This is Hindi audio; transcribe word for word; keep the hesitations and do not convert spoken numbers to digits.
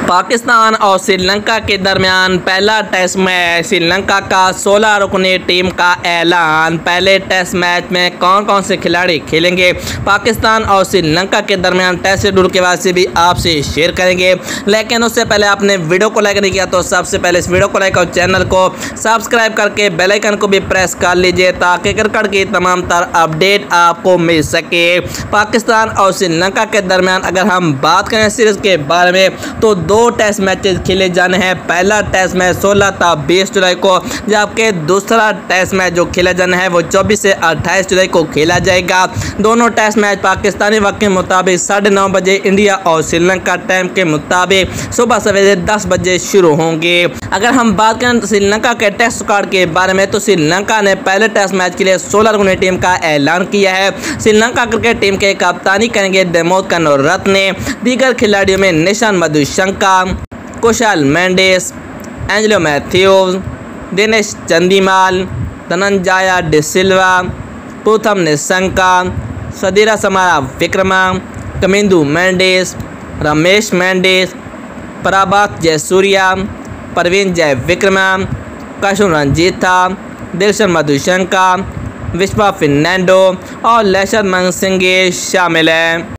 पाकिस्तान और श्रीलंका के दरमियान पहला टेस्ट मैच। श्रीलंका का सोलह रुकनी टीम का ऐलान। पहले टेस्ट मैच में कौन कौन से खिलाड़ी खेलेंगे, पाकिस्तान और श्रीलंका के दरमियान टेस्ट शेड्यूल के बाद से भी आपसे शेयर करेंगे। लेकिन उससे पहले आपने वीडियो को लाइक नहीं किया तो सबसे पहले इस वीडियो को लाइक और चैनल को सब्सक्राइब करके बेल आइकन को भी प्रेस कर लीजिए ताकि क्रिकेट की तमाम तर अपडेट आपको मिल सके। पाकिस्तान और श्रीलंका के दरमियान अगर हम बात करें सीरीज के बारे में तो दो टेस्ट मैचेस खेले जाने हैं। पहला टेस्ट मैच सोलह था बीस जुलाई को, जबकि दूसरा टेस्ट मैच जो खेला जाना है वो चौबीस से अट्ठाईस जुलाई को खेला जाएगा। दोनों टेस्ट मैच पाकिस्तानी वक्त के मुताबिक साढ़े नौ बजे इंडिया और श्रीलंका टाइम के मुताबिक सुबह सवेरे दस बजे शुरू होंगे। अगर हम बात करें श्रीलंका के टेस्ट स्क्वाड के बारे में तो श्रीलंका ने पहले टेस्ट मैच के लिए सोलह रुकनी टीम का ऐलान किया है। श्रीलंका क्रिकेट टीम के कप्तानी करेंगे दिमोद करुनारत्ने। दीगर खिलाड़ियों में निशान मधुशंका, कुशाल मेंडिस, एंजेलो मैथ्यूज, दिनेश चंदीमाल, धनंजय डिसिल्वा, पुथम निशंका, सदीरा समारा विक्रमा, कमिंदु मेंडिस, रमेश मेंडिस, प्रभात जयसूर्या, प्रवीण जय विक्रमा, कशुन रंजीता, दिलशन मधुशंका, विश्वा फर्नांडो और लेशर मनसिंगे शामिल हैं।